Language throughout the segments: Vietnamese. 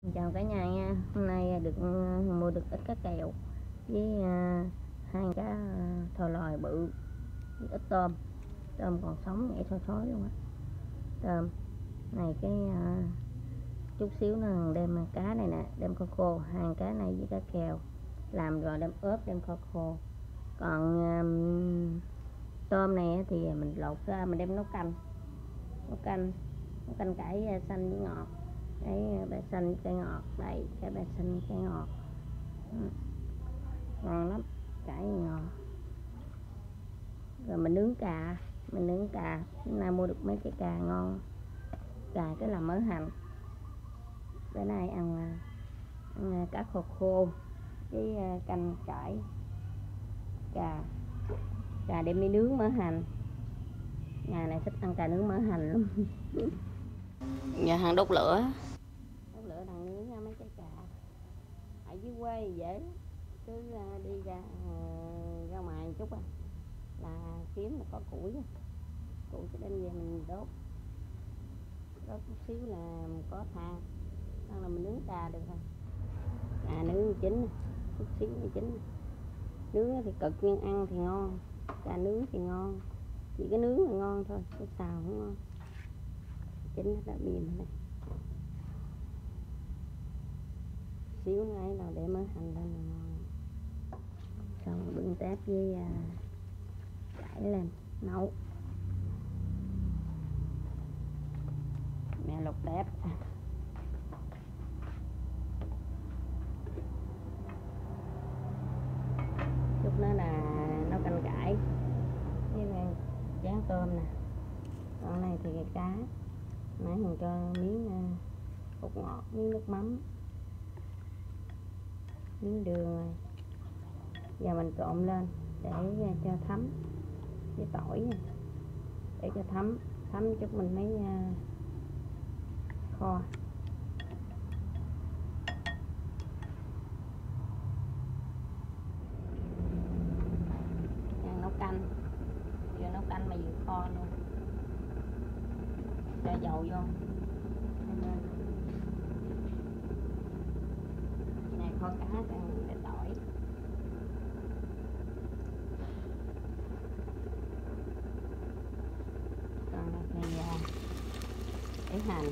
Chào cả nhà nha. Hôm nay được mua được ít cá kèo với hai cá thò lòi bự với ít tôm. Tôm còn sống nhảy sôi luôn á. Tôm này cái chút xíu nữa đem cá này nè, đem kho khô, hai cá này với cá kèo làm rồi đem ướp đem kho khô. Còn tôm này thì mình lột ra mình đem nấu canh cải xanh với ngọt. Cái bẹ xanh với cây ngọt đây, cái bẹ xanh với cây ngọt ngon lắm, cải ngon. Rồi mình nướng cà hôm nay mua được mấy cái cà ngon, cà cái là mỡ hành. Bữa nay ăn cá kho khô với canh cải cà đem đi nướng mỡ hành. Nhà này thích ăn cà nướng mỡ hành lắm. Nhà hàng đốt lửa đang nướng nha mấy cái cà. Ở dưới quê dễ, cứ đi ra ngoài một chút là kiếm là có củi cái đem về mình đốt chút xíu là có than, là mình nướng cà được rồi. Cà nướng chín chút xíu thì chín, nướng thì cực nhưng ăn thì ngon. Cà nướng thì ngon, chỉ cái nướng là ngon thôi, cái xào không ngon. Chín nó đã mềm này, xíu nữa ấy là để mỡ hành lên là ngon. Xong bưng tép với cải lên nấu. Mẹ lột tép. Chút nữa là nấu canh cải với rán tôm nè. Còn này thì cái cá nãy mình cho miếng bột ngọt, miếng nước mắm, miếng đường rồi. Giờ mình trộn lên để cho thấm với tỏi nha. Để cho thấm chút mình mới kho. Đang nấu canh, vừa nấu canh mà vừa kho luôn. Cho dầu vô. Này kho cá càng để tỏi. Còn này thì để hành.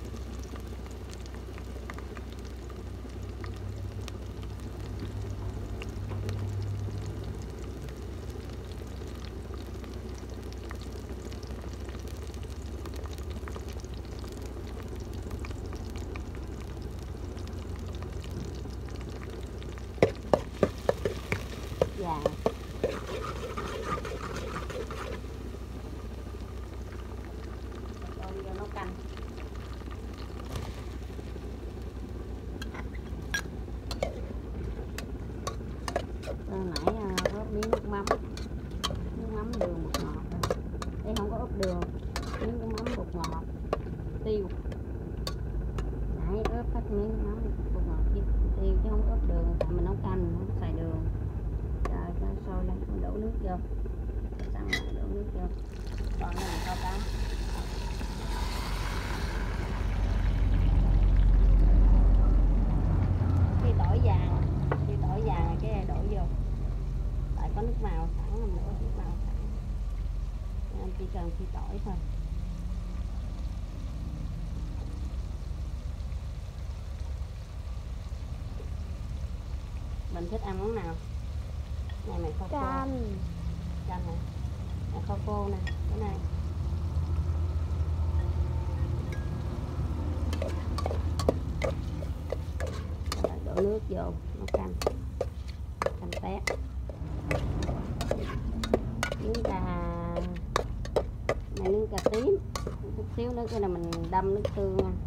Vàng cho vô nấu canh. Nãy ướp miếng nước mắm đường bột ngọt. Đây không có ướp đường, miếng nước mắm bột ngọt tiêu. Nãy ướp hết miếng nước mắm bột ngọt với tiêu chứ không ướp đường, tại mình nấu canh không xài đường. Rồi cho sôi lên, mình đổ nước vô, xong rồi đổ nước vô. Còn này mình kho cá. Khi tỏi vàng cái đổ vô, tại có nước màu sẵn, mình đổ nước màu sẵn. Nên chỉ cần khi tỏi thôi. Mình thích ăn món nào? Này mày kho khô. Canh này. Này kho khô nè, cái này. Rồi đổ nước vô, nấu canh tép. Nướng cà này, nướng cà tím. Chút xíu nữa cái là mình đâm nước tương nha.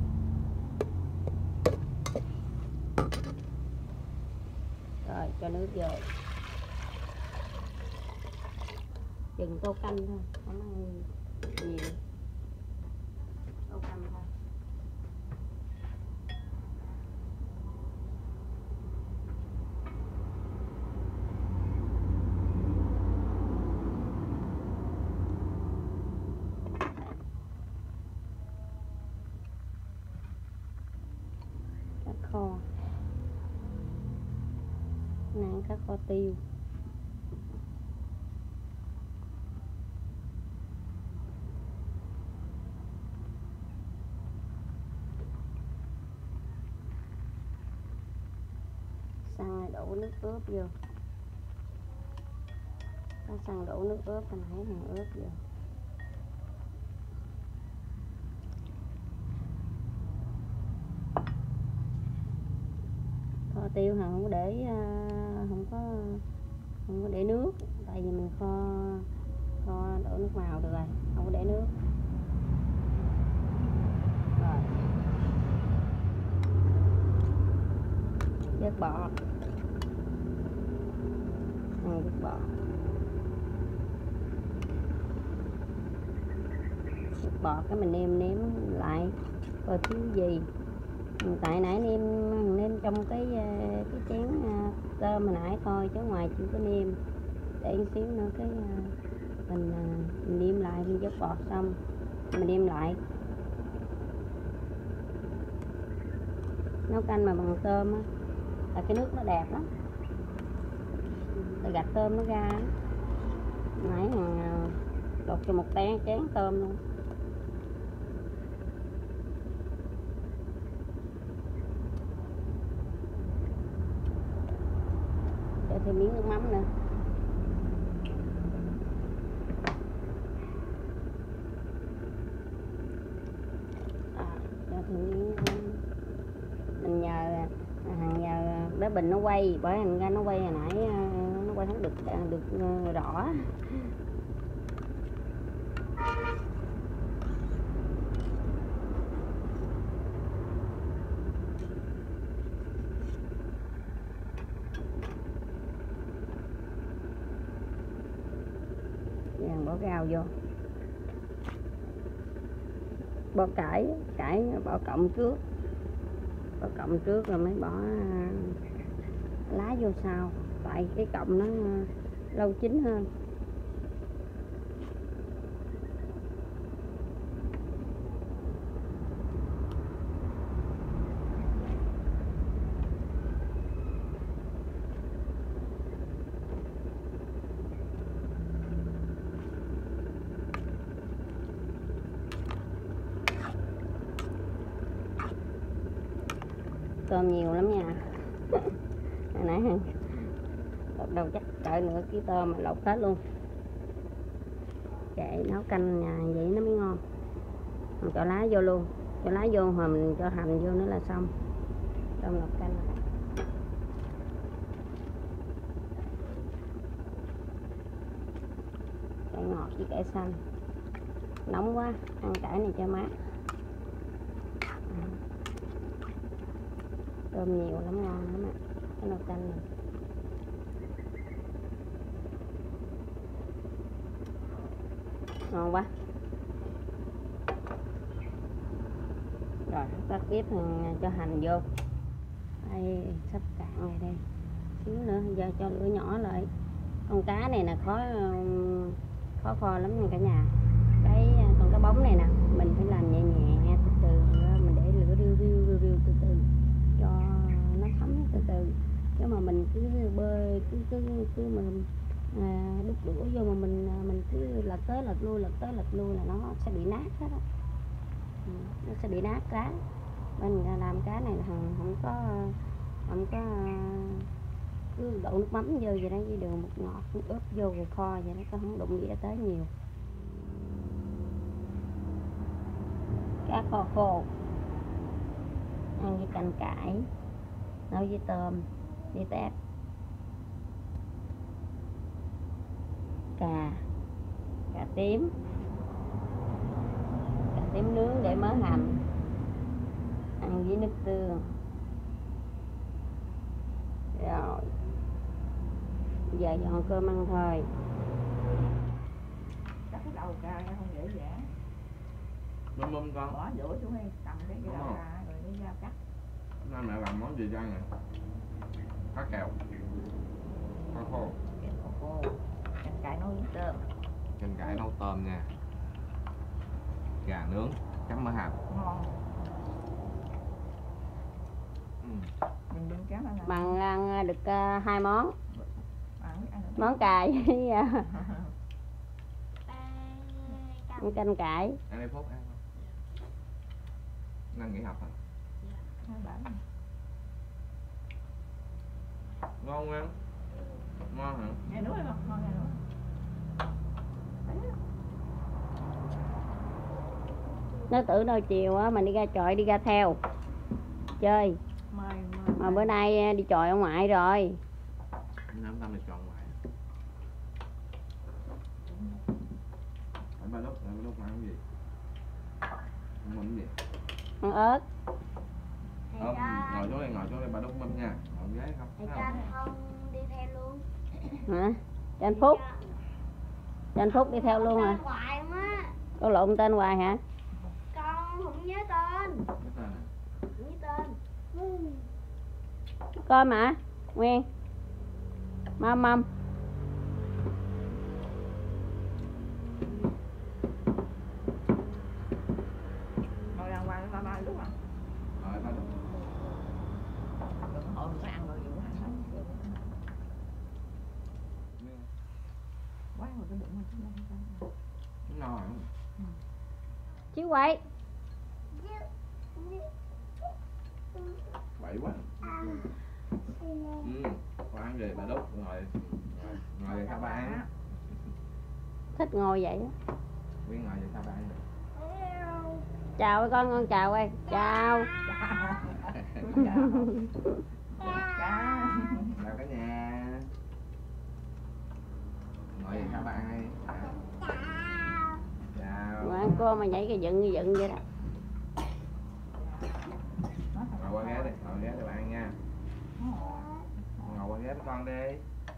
Rồi cho nước vô. Chừng tô canh thôi, không ăn nhiều. Tô canh thôi. kho. Naan cá kho tiêu. Xăng này đổ nước ướp vô. Có xăng đổ nước ướp hồi nãy hàng ướp vô. Kho tiêu hàng không có để không có để nước, tại vì mình kho đổ nước màu được rồi, không có để nước. Rồi. Vớt bọt. Vớt bọt. Vớt bọt cái mình nêm lại coi thiếu gì. Tại nãy nêm trong cái chén cơm hồi nãy thôi, chứ ngoài chưa có nêm. Để một xíu nữa cái mình nêm lại, mình vớt bọt xong mình nêm lại. Nấu canh mà bằng tôm á là cái nước nó đẹp lắm, rồi gạch tôm nó ra. Nãy đột cho một chén tôm luôn. Cho thêm miếng nước mắm nữa. Cho thêm miếng mình nhờ bé Bình nó quay, bởi thành ra nó quay hồi nãy nó quay không được rõ. Vàng bỏ rau vô, bỏ cải bỏ cọng trước rồi mới bỏ lá vô sau, tại cái cọng nó lâu chín hơn. Tôm nhiều lắm nha. Hồi nãy lột đầu chắc cỡ nửa ký tôm mà lột hết luôn. Kệ nấu canh nhà vậy nó mới ngon. Mình cho lá vô luôn, cho lá vô rồi mình cho hành vô nữa là xong. Tôm lột canh. Cải ngọt với cải xanh. Nóng quá, ăn cải này cho mát. Tôm nhiều lắm, ngon lắm ạ. Cái nồi canh này ngon quá. Rồi tắt bếp cho hành vô. Đây sắp cạn rồi đây, xíu nữa giờ cho lửa nhỏ lại. Con cá này là khó kho lắm nha cả nhà. Con cá bóng này nè mình phải làm nhẹ nhẹ từ từ, mình để lửa riu từ từ cho nó thấm từ từ. Chứ mà mình cứ bơi cứ mình đút đũa vô mà mình cứ lật tới lật lui là nó sẽ bị nát hết á. Nó sẽ bị nát cá. Mình làm cá này là không có cứ đổ nước mắm vô vậy đó, với đường bột ngọt ướp vô rồi kho vậy đó, có không đụng đĩa tới nhiều. Cá kho khô ăn với canh cải, nấu với tôm với tép, cà tím nướng để mớ hành, ăn với nước tương. Rồi giờ dọn cơm ăn thôi. Cắt cái đầu ra không dễ dàng. Mâm con Bỏ giữa xuống đi, cầm cái đầu ra rồi đi ra cắt. Nay mẹ làm món gì cho ăn nè? Cá kèo, cá khô, Canh cải nấu với tôm, canh cải nấu tôm nha, gà nướng chấm mỡ hào. ngon. Mình bên cá là Bằng ăn được 2 món. ăn biết ăn được. Món cài với canh cải. Ăn đi Phúc ăn không? Năng nghỉ học hả? Hai bạn. Ngon không em? Ngon hả? Nghe đúng không? Ngon nghe đúng. Nó tưởng đâu chiều á mình đi ra chọi đi ra theo chơi. Mời Mà bữa nay đi chọi ở ngoại rồi. Năm năm thì chọn ngoài. Ba lúc ăn cái gì? Ăn mắm gì? Ăn ớt. Ngồi xuống đây ba lúc mâm nha. Ngồi ghế không? Thầy cho anh không đi theo luôn. Hả? Cho anh Phúc. Cho anh Phúc đi theo luôn hả? Tên hoài má. Có lộn tên hoài hả? Con không nhớ tên. Cái tên này. Không nhớ tên. Coi mà Nguyên. Mâm. ngồi đàng hoàng ba lúc à. Rồi ba lúc. Đừng hồi mình phải ăn rồi vụ ăn không. Quá rồi cái bụng mình không. Ngon hả? Chiếu quay. Bậy quá. Con ăn gì bà lúc ngồi vậy sao ba ăn? Thích ngồi vậy á. Nguyên ngồi vậy sao ba ăn? Chào con chào ơi. Chào. Chào cả nhà. Ngồi vậy sao ba ăn đi? Chào. Mà cô mà nhảy cái dựng vậy đó. Ngồi qua ghế đi ba ăn nha. Ngồi qua ghế với con đi.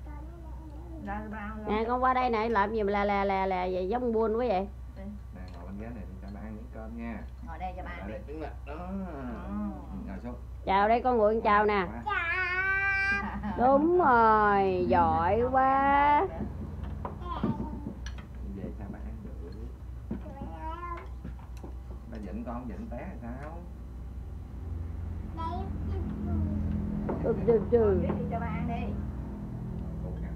Nè con qua đây này làm gì mà là vậy giống buôn quá vậy. Nè ngồi bên ghế này cho ba ăn miếng cơm nha. Ngồi đây cho ba ăn đi. Đứng lại. Đó. Ngồi xuống. Chào đây con Nguyện chào nè. Đúng rồi, giỏi quá. Về sao ba ăn được? Ba dịnh con dịnh té là sao? Trừ. Đi cho ba ăn đi. Cục nha.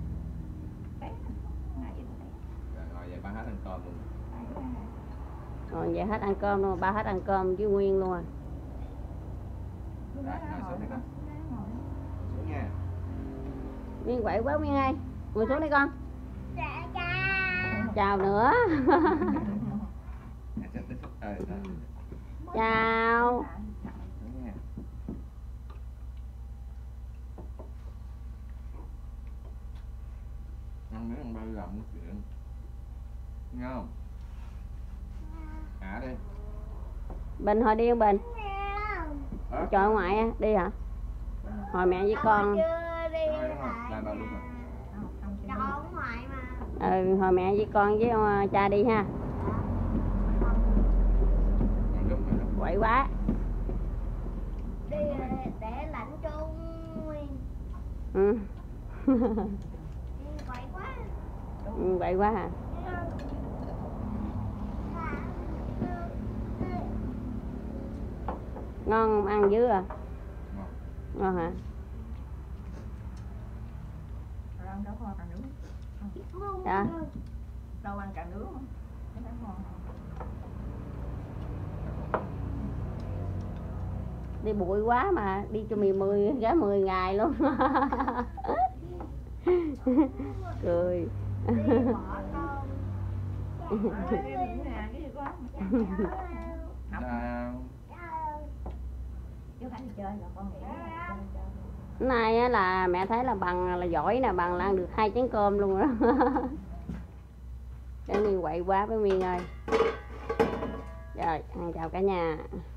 Rồi ngồi vậy ba hết ăn cơm luôn. Rồi vậy hết ăn cơm luôn, ba hết ăn cơm với Nguyên luôn à. Rồi ngồi xuống đi con. Xuống nha. Nguyên quậy quá Nguyên ơi. Ngồi xuống đi con. Dạ Chào nữa. Chào. Xuống nha. Ăn miếng ăn bao gầm một chuyện. Nghe không? Đi. Bình hồi đi không Bình? Chọi ngoại á, đi hả? Hồi mẹ với con. chưa đi Rồi đúng không? Đây ba lúc rồi. Cho ở ngoài mà. Hồi mẹ với con với cha đi ha. Còn lúc rồi đó. Quậy quá. Đi để lạnh cho Nguyên. Ừ. Quậy quá. Quậy quá hả? Ngon không? Ăn dữ à? Ngon. Ngon hả? Rồi ăn đâu có ăn nướng. Dạ. Đâu ăn cả nướng không? Cái đó ngon. Đi bụi quá mà đi cho 10 ngày luôn. Cười. Chào. Chú Khánh đi chơi rồi con nghĩ Hôm nay á là mẹ thấy là bằng là giỏi nè, bằng là ăn được 2 chén cơm luôn đó. Để Nguyên quậy quá với Nguyên ơi. Rồi, ăn chào cả nhà.